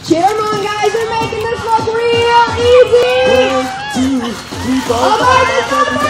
Cheer 'em on, guys. They're making this look real easy. 1, 2, 3, 4, All right,